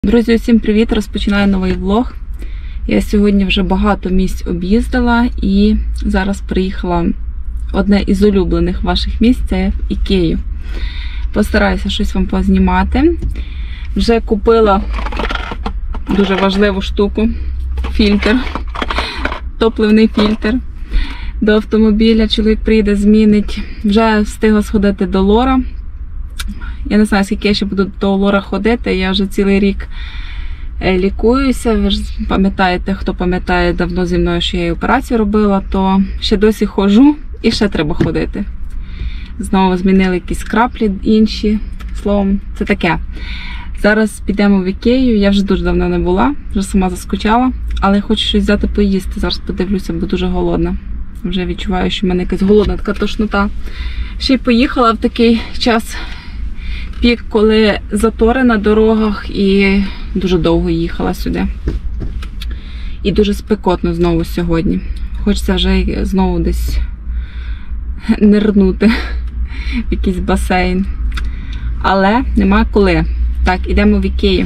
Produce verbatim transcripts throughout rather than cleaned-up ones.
Друзі, усім привіт! Розпочинаю новий влог. Я сьогодні вже багато місць об'їздила і зараз приїхала одне із улюблених ваших місць – це в Ікею. Постараюся щось вам познімати. Вже купила дуже важливу штуку – фільтр, топливний фільтр до автомобіля. Чоловік приїде, змінить. Вже встигла сходити до Лора. Я не знаю, скільки я ще буду до Лора ходити, я вже цілий рік лікуюся. Ви ж пам'ятаєте, хто пам'ятає давно зі мною, що я і операцію робила, то ще досі ходжу і ще треба ходити. Знову змінили якісь краплі інші, словом, це таке. Зараз підемо в Ікею, я вже дуже давно не була, вже сама заскучала, але я хочу щось взяти поїсти, зараз подивлюся, бо дуже голодна. Вже відчуваю, що в мене якась голодна така тошнота. Ще й поїхала в такий час пік, коли затори на дорогах, і дуже довго їхала сюди. І дуже спекотно знову сьогодні. Хочеться вже знову десь нирнути в якийсь басейн. Але нема коли. Так, ідемо в Ікею.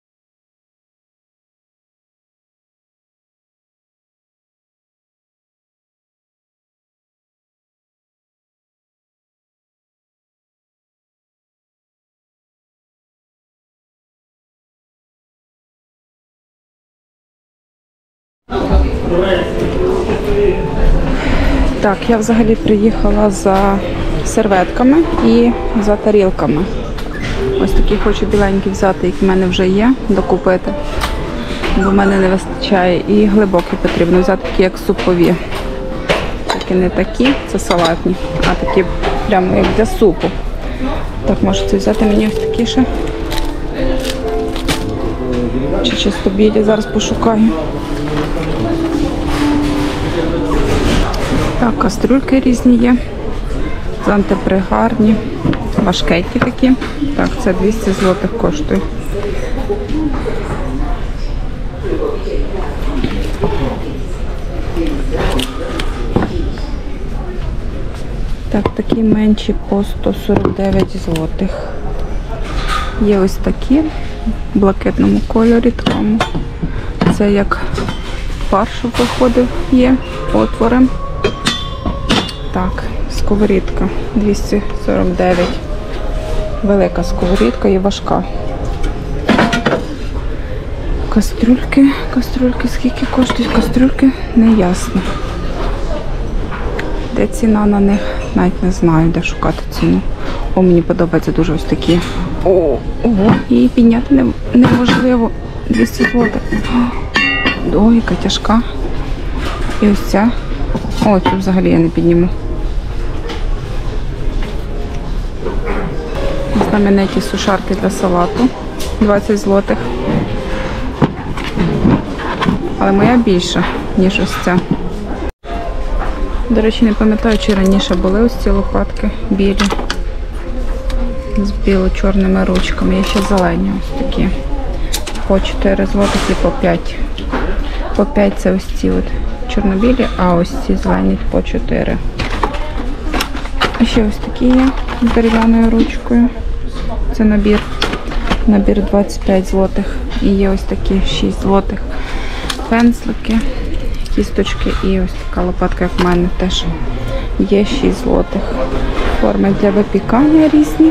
Так, я взагалі приїхала за серветками і за тарілками. Ось такі хочу біленькі взяти, які в мене вже є, докупити. Бо в мене не вистачає. І глибокі потрібно взяти, такі як супові. Тільки не такі, це салатні, а такі прямо як для супу. Так, можете взяти мені ось такі ще. Чи чисто білі, зараз пошукаю. Так, кастрюльки різні є. З антипригарні. Важкенькі такі. Так, це двісті злотих коштує. Так, такі менші по сто сорок дев'ять злотих. Є ось такі в блакитному кольорі такому. Це як фарш виходив, є отвором. Так, сковорідка двісті сорок дев'ять. Велика сковорідка і важка. Кастрюльки, кастрюльки, скільки коштують кастрюльки, не ясно. Де ціна на них, навіть не знаю, де шукати ціну. О, мені подобається дуже ось такі. О, ого, її підняти не, неможливо. двісті злотих. О, яка тяжка. І ось ця. О, цю взагалі я не підніму. Знамениті сушарки для салату. двадцять злотих. Але моя більша, ніж ось ця. До речі, не пам'ятаю, чи раніше були ось ці лопатки білі. З біло-чорними ручками. Є ще зелені ось такі. По чотири злотих і по п'ять. По п'ять це ось ці от чорнобілі, а ось ці зелені по чотири. А ще ось такі є з дерев'яною ручкою. Це набір. Набір двадцять п'ять злотих. І є ось такі шість злотих пензлики, кісточки і ось така лопатка, як в мене теж є шість злотих. Форми для випікання різні.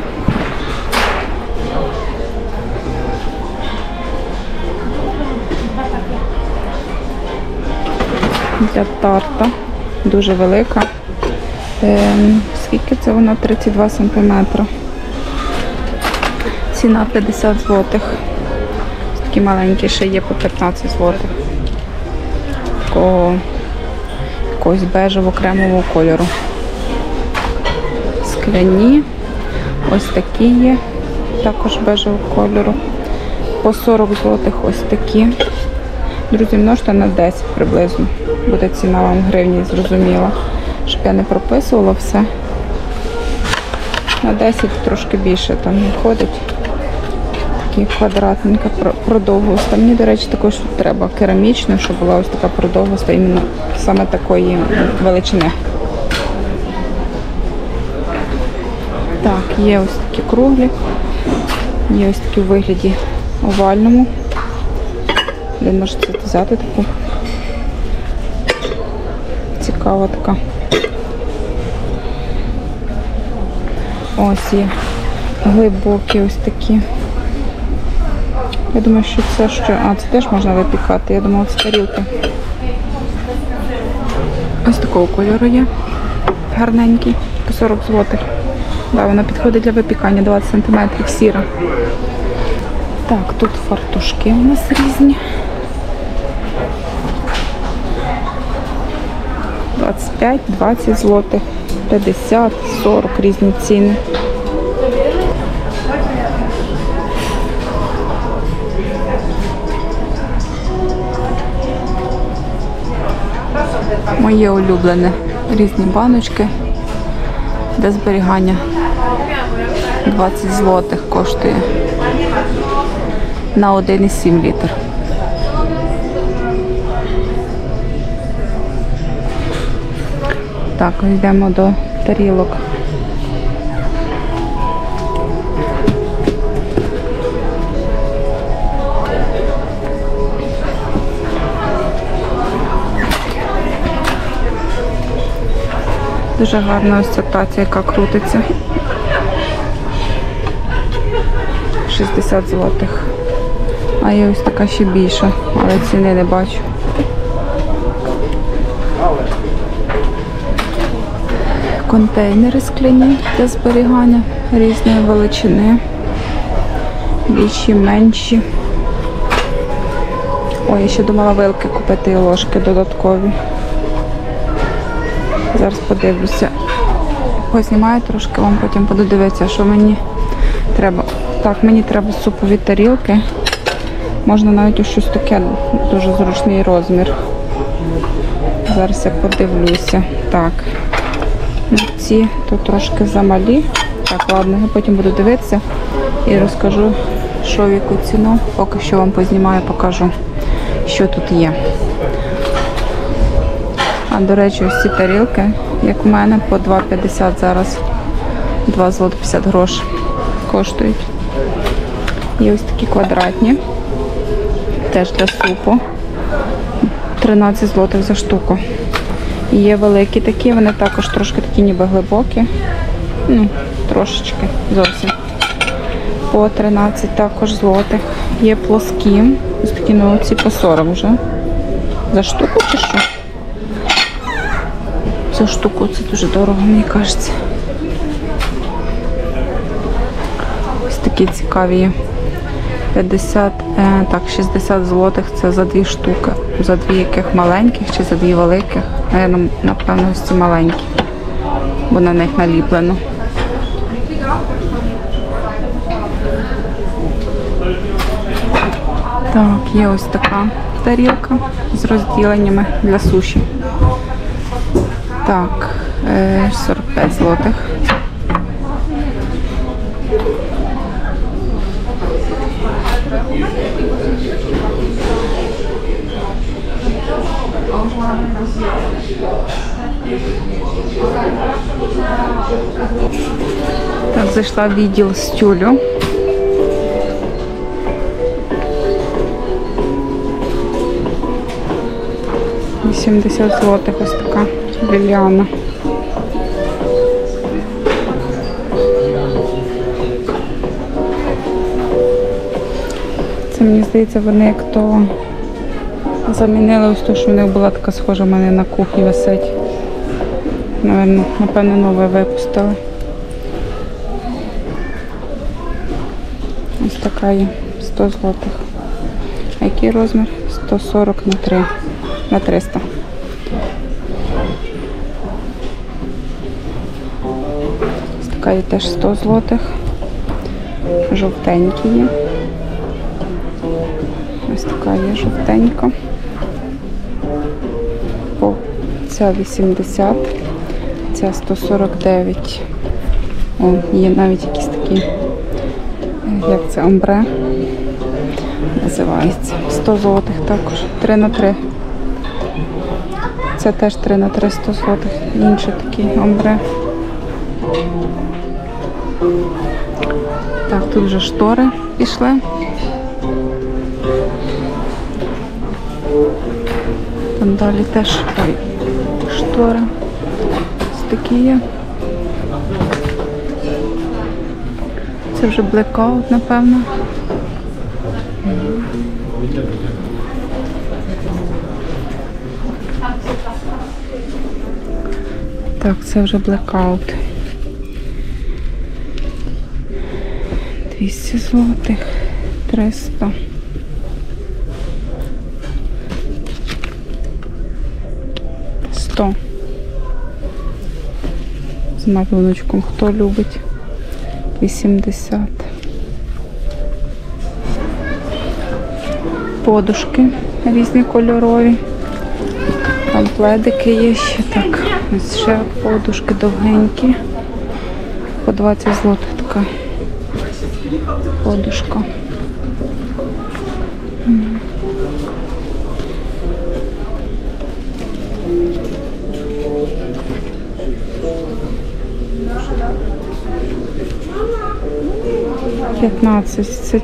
Для тарта. Дуже велика. Ем, скільки це вона? тридцять два сантиметри. Ціна п'ятдесят злотих. Такі маленькі ще є по п'ятнадцять злотих. Такого якогось бежево-кремового кольору. Скляні. Ось такі є. Також бежевого кольору. По сорок злотих ось такі. Друзі, множте на десять приблизно. Буде ціна вам в гривні, зрозуміла. Щоб я не прописувала все. На десять трошки більше там виходить. Такі квадратненька, продовгуста. Мені, до речі, також треба керамічну, щоб була ось така продовгуста, іменно саме такої величини. Так, є ось такі круглі. Є ось такі у вигляді овальному. Блін, може це взяти таку. Цікава така. Ось є глибокі ось такі. Я думаю, що це що... А, це теж можна випікати. Я думала, це тарілки. Ось такого кольору є. Гарненький. По сорок злотих. Да, вона підходить для випікання, двадцять сантиметрів, сіра. Так, тут фартушки у нас різні. двадцять п'ять, двадцять злотих, п'ятдесят, сорок, різні ціни. Моє улюблене. Різні баночки для зберігання. двадцять злотих коштує. На один і сім літр. Так, йдемо до тарілок. Дуже гарна ось ця таця, яка крутиться. шістдесят злотих. А є ось така ще більша, але ціни не бачу. Контейнери скляні для зберігання різної величини. Більші, менші. Ой, я ще думала вилки купити і ложки додаткові. Зараз подивлюся. Познімаю трошки, вам потім буду дивитися, що мені треба. Так, мені треба супові тарілки. Можна навіть у щось таке, дуже зручний розмір. Зараз я подивлюся. Так. Ці тут трошки замалі. Так, ладно, я потім буду дивитися і розкажу, що в яку ціну. Поки що вам познімаю, покажу, що тут є. А, до речі, ось ці тарілки, як у мене, по два п'ятдесят зараз. два злоти п'ятдесят грош коштують. Є ось такі квадратні. Теж для супу. тринадцять злотих за штуку. І є великі такі, вони також трошки такі ніби глибокі. Ну, трошечки, зовсім. По тринадцять також злотих. Є плоскі. Ось такі, ну, ці по сорок вже. За штуку чи що? За штуку це дуже дорого, мені кажеться. Ось такі цікаві є. п'ятдесят, е, так, шістдесят злотих це за дві штуки. За дві яких маленьких чи за дві великих. Наверно, напевно, ось ці маленькі, бо на них наліплено. Так, є ось така тарілка з розділеннями для суші. Так, е, сорок п'ять злотих. Так, зайшла в відділ з тюлю. вісімдесят злотих ось така Ліліана. Це, мені здається, вони як то замінили ось те, що в них була така схожа в мене на кухні висить. Наверно, напевно, нове випустили. Ось така є, сто злотих. А який розмір? сто сорок на три, на триста. Ось така є теж сто злотих. Жовтенькі є. Ось така є жовтенька. По ця вісімдесят, ця сто сорок дев'ять. О, є навіть якісь такі, як це, омбре називається. сто злотих також. три на три. Це теж три на три, сто злотих. Інші такі омбре. Так, тут вже штори пішли. Там далі теж ой, штори. Ось такі є. Це вже блекаут, напевно. Так, це вже блекаут. двісті злотих, триста. сто. З малюночком, хто любить. вісімдесят. Подушки різні кольорові. Там пледики є ще. Так, ось ще подушки довгенькі. По двадцять злотих така подушка. п'ятнадцять. Це,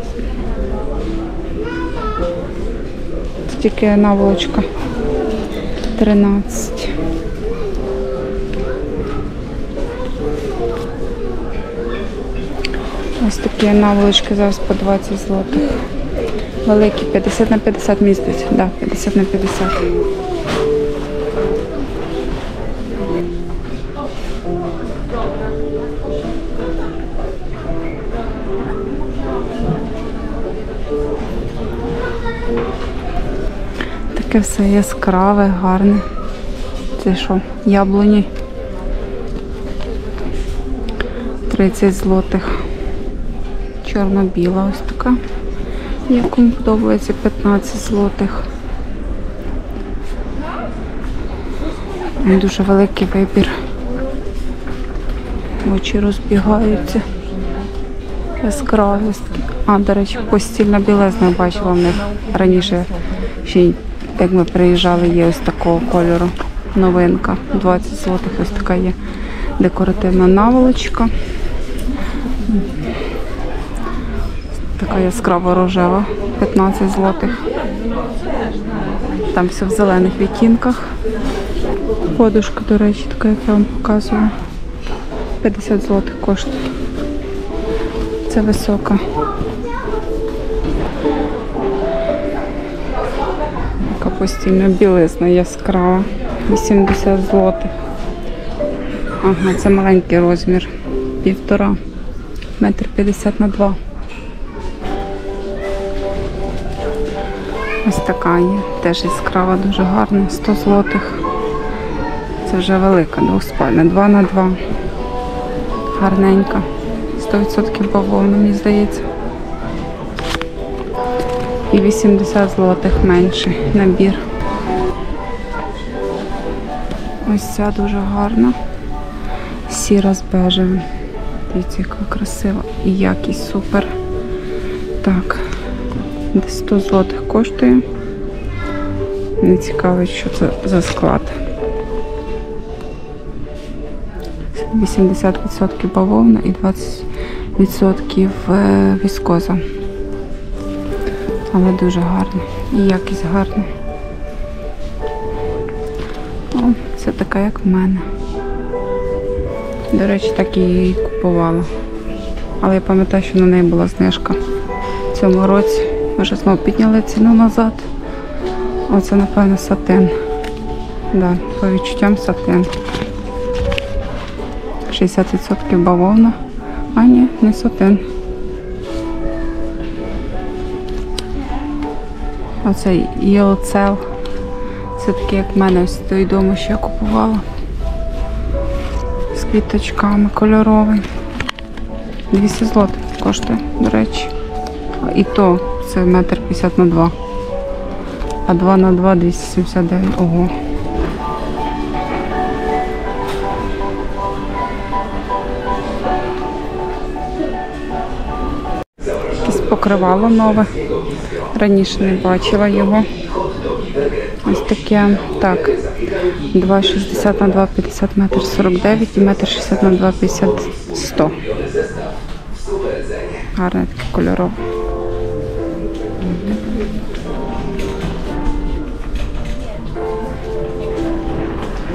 це тільки наволочка. тринадцять. Ось такі наволочки зараз по двадцять злотих. Великі, п'ятдесят на п'ятдесят містить. Так, да, п'ятдесят на п'ятдесят. Таке все яскраве, гарне. Це що? Яблуні. тридцять злотих. Чорно-біла ось така. Якому подобається п'ятнадцять злотих. Дуже великий вибір. Очі розбігаються. Яскраві. А, до речі, постільна білизна бачила в них раніше. Ще як ми приїжджали, є ось такого кольору. Новинка. двадцять злотих ось така є декоративна наволочка. Така яскрава рожева. п'ятнадцять злотих. Там все в зелених відтінках. Подушка, до речі, така, як я вам показую. п'ятдесят злотих коштує. Це висока. Така постільна білизна яскрава. вісімдесят злотих. Ага, це маленький розмір. Півтора. Метр п'ятдесят на два. Ось така є. Теж яскрава, дуже гарна. сто злотих. Це вже велика, двоспальна. два на два. Гарненька. сто відсотків бавовна, мені здається. І вісімдесят злотих менший набір. Ось ця дуже гарна. Сіра з бежевим. Дивіться, яка красива. І якість супер. Так. Десь сто злотих коштує. Не цікавить, що це за склад. вісімдесят відсотків бавовна і двадцять відсотків віскоза. Але дуже гарно. І якість гарна. О, це така, як в мене. До речі, так і її купувала. Але я пам'ятаю, що на неї була знижка. В цьому році вже знову підняли ціну назад. Оце, напевно, сатин. Да, по відчуттям сатин. шістдесят відсотків бавовна. А ні, не сатин. Оце Йоцел. Це таке, як в мене ось той дому, що я купувала. З квіточками, кольоровий. двісті злотих коштує, до речі. І то це метр п'ятдесят на два. А два на два двісті сімдесят дев'ять. Ого. Якесь покривало нове. Раніше не бачила його. Ось таке. Так. два шістдесят на два п'ятдесят, метр сорок дев'ять і метр шістдесят на два п'ятдесят, сто. Гарне таке кольорове.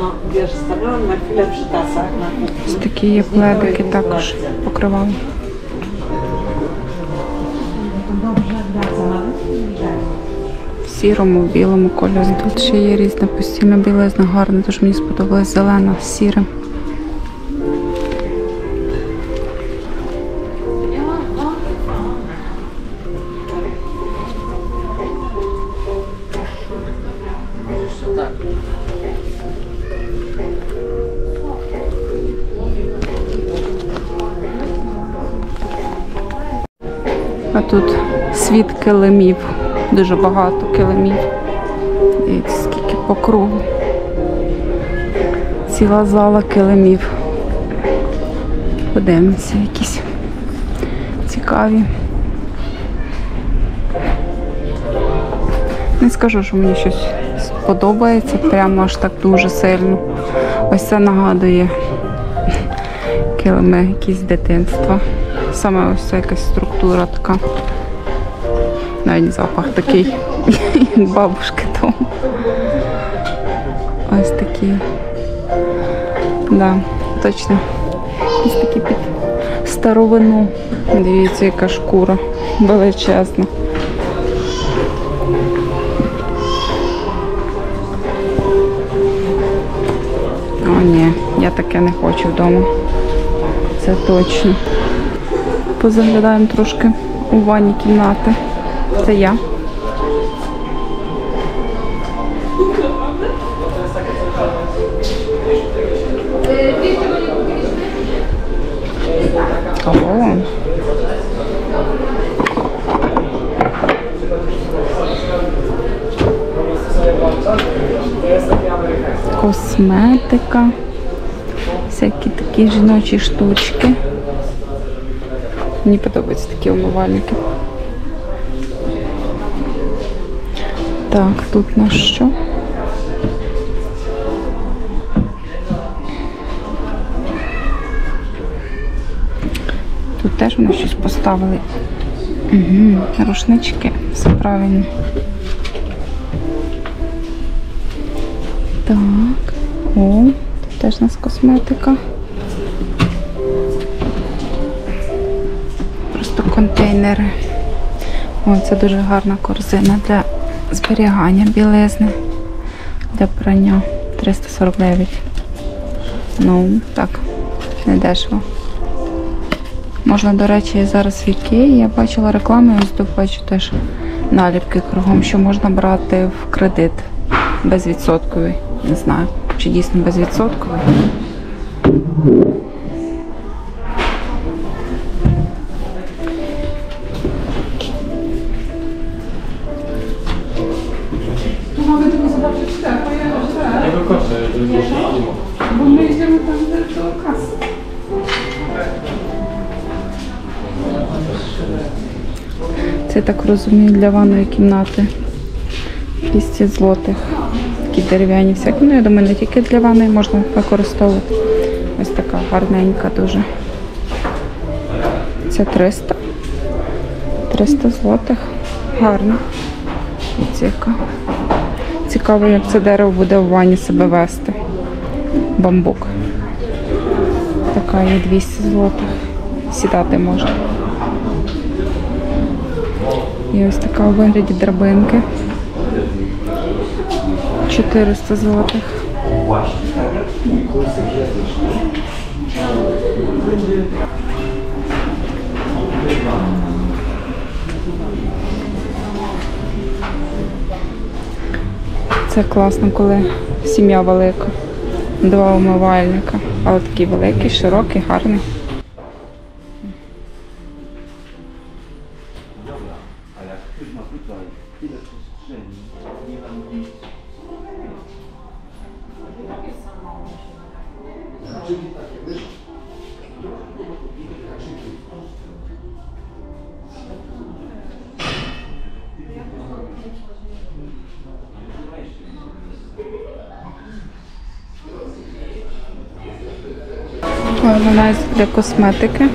Ось такі є пледики також покривали. В сірому, в білому кольорі. Тут ще є різна постільна білизна, гарна, тож мені сподобалась зелена з сірим. А тут світ килимів, дуже багато килимів. Дивіться, скільки по кругу. Ціла зала килимів. Подивимося, якісь цікаві. Не скажу, що мені щось сподобається, прямо аж так дуже сильно. Ось це нагадує килими якісь дитинства. Саме ось ця якась структура така. Навіть запах такий, як бабушки тому. Ось такі. Да, точно. Ось такі під старовину. Дивіться, яка шкура величезна. О, ні, я таке не хочу вдома. Це точно. Позаглядаємо трошки у ванні кімнати. Це я. Ого. Косметика. Всякі такі жіночі штучки. Мені подобаються такі умивальники. Так, тут на що? Тут теж вони щось поставили. Угу, рушнички, все правильно. Так, о, тут теж у нас косметика. Просто контейнери. О, це дуже гарна корзина для зберігання білизни, для прання. триста сорок дев'ять. Ну, так, не дешево. Можна, до речі, зараз в Ікеї, я бачила рекламу, ось тут бачу теж наліпки кругом, що можна брати в кредит безвідсотковий. Не знаю, чи дійсно безвідсотковий. Bo my idziemy tam do kasy. Це, так розумію, для ванної кімнати. двісті злотих. Такі дерев'яні всякі. Ну, я думаю, не тільки для ванної можна використовувати. Ось така гарненька дуже. Це триста. триста злотих. Гарно. Цікаво. Цікаво, як це дерево буде в ванні себе вести. Бамбук. Така є двісті злотих. Сідати можна. І ось така у вигляді драбинки. чотириста злотих. Це класно, коли сім'я велика. Два умивальника. Але такий великий, широкий, гарний. Органайзер для косметики.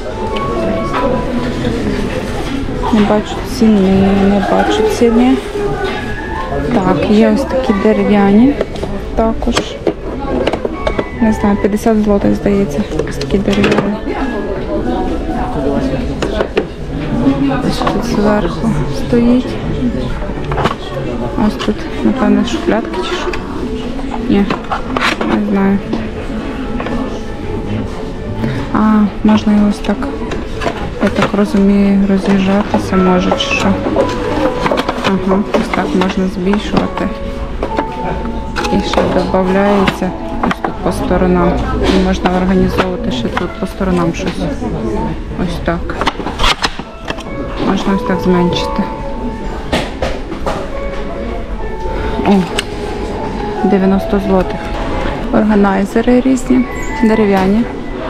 Не бачу ціни, не бачу ціни. Так, є ось такі дерев'яні також. не знаю, п'ятдесят злотих, здається. Ось такі дерев'яні. Ось тут зверху стоїть. Ось тут, напевно, шухлядки чи що. Ні, не знаю. А, можна його ось так, я так розумію, роз'їжджатися може чи що. Ага, ось так можна збільшувати. І ще додається ось тут по сторонам. І можна організовувати ще тут по сторонам щось. Ось так. Можна ось так зменшити. О, дев'яносто злотих. Органайзери різні, дерев'яні.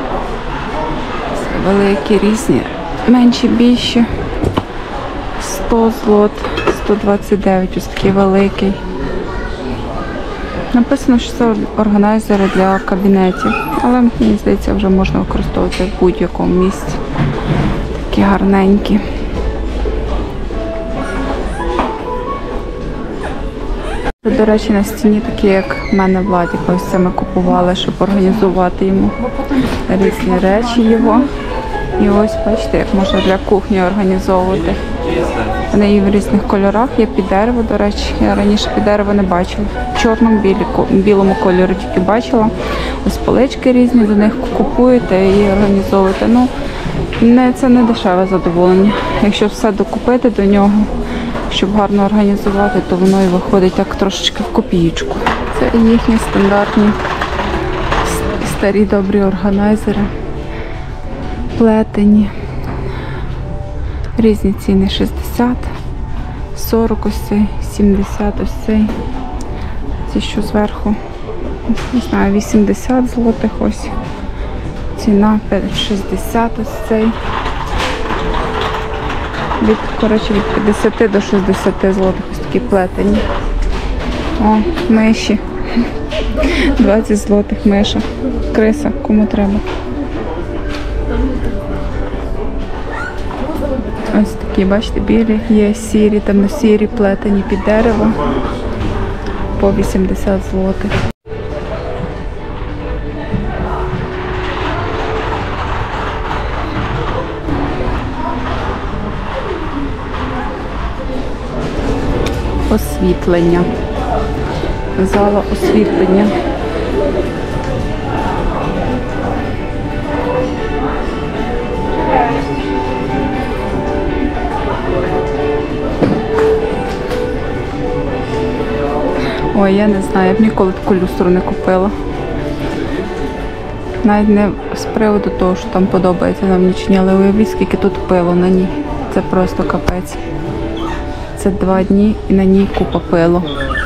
Великі, різні, менші, більші. сто злот, сто двадцять дев'ять, ось такий великий. Написано, що це органайзери для кабінетів, але, мені здається, вже можна використовувати в будь-якому місці. Такі гарненькі. До речі, на стіні такі, як в мене Владик, ось це ми купували, щоб організувати йому різні речі його. І ось, бачите, як можна для кухні організовувати. Вони є в різних кольорах, є під дерево, до речі. Я раніше під дерево не бачила. В чорному, білі, білому кольорі тільки бачила. Ось полички різні, до них купуєте і організовуєте. Ну, не, це не дешеве задоволення. Якщо все докупити до нього, щоб гарно організувати, то воно і виходить так трошечки в копієчку. Це їхні стандартні старі добрі органайзери. Плетені. Різні ціни шістдесят, сорок ось цей, сімдесят ось цей. Ці що зверху, не знаю, вісімдесят злотих ось. Ціна шістдесят ось цей. Від, коротше, від п'ятдесят до шістдесят злотих ось такі плетені. О, миші. двадцять злотих миша. Криса, кому треба. Ось такі, бачите, білі, є сірі, темно-сірі, плетені під дерево по вісімдесят злотих. Освітлення. Зала освітлення. Ой, я не знаю, я б ніколи таку люстру не купила. Навіть не з приводу того, що там подобається нам нічні, але уявіть, скільки тут пилу на ній. Це просто капець. Це два дні і на ній купа пилу.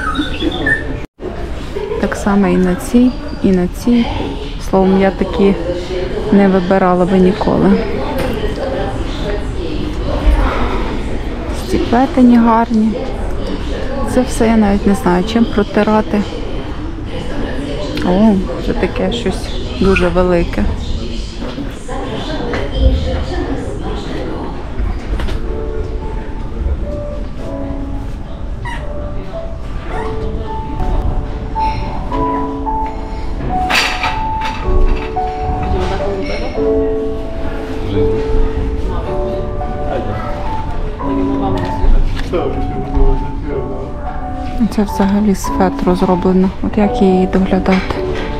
Так само і на цій, і на цій. Словом, я такі не вибирала би ніколи. Ці плетені гарні. Це все я навіть не знаю, чим протирати. О, вже таке щось дуже велике. Це взагалі з фетру зроблено. От як її доглядати?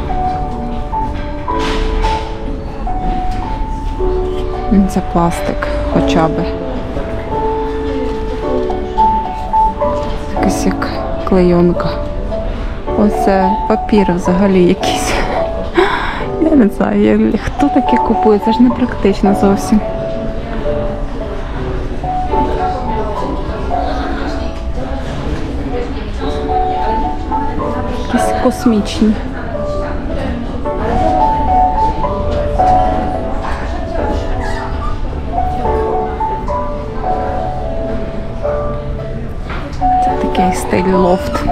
Це пластик хоча б. Якась як клейонка. Оце папір взагалі якийсь. Я не знаю, хто таке купує, це ж не практично зовсім. Якісь космічні. Це такий стиль лофт.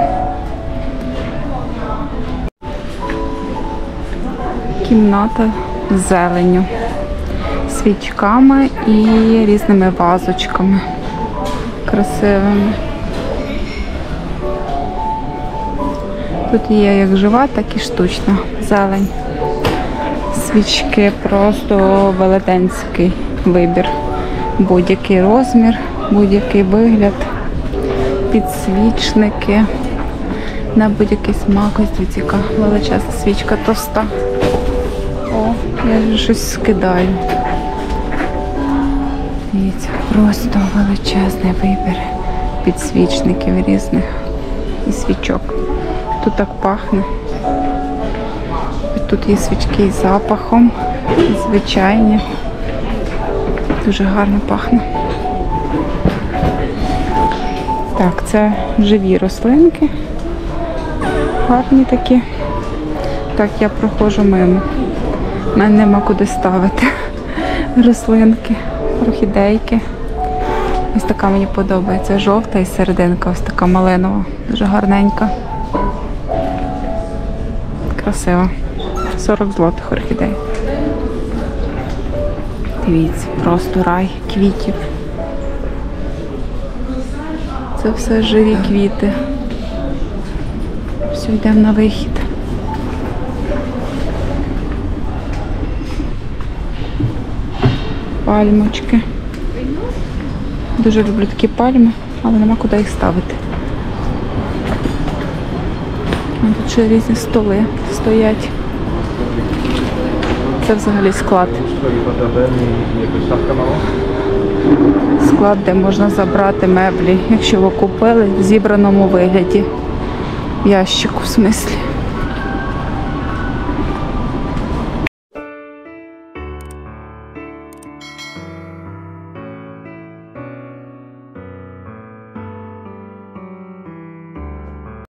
Кімната з зеленню, свічками і різними вазочками красивими. Тут є як жива, так і штучна зелень. Свічки просто велетенський вибір. Будь-який розмір, будь-який вигляд, підсвічники на будь-який смак. Ось дивіться, яка величезна свічка товста. О, я вже щось скидаю. Дивіться, просто величезний вибір підсвічників різних і свічок. Тут так пахне. Тут є свічки із запахом, і звичайні. Дуже гарно пахне. Так, це живі рослинки. Гарні такі. Так, я проходжу мимо. У мене нема куди ставити рослинки, орхідейки. Ось така мені подобається. Жовта і серединка, ось така малинова. Дуже гарненька. Красива. сорок злотих орхідей. Дивіться, просто рай квітів. Це все живі квіти. Все, йдемо на вихід. Пальмочки. Дуже люблю такі пальми, але нема куди їх ставити. Тут ще різні столи стоять. Це взагалі склад. Склад, де можна забрати меблі, якщо ви купили в зібраному вигляді. В ящику, в смислі.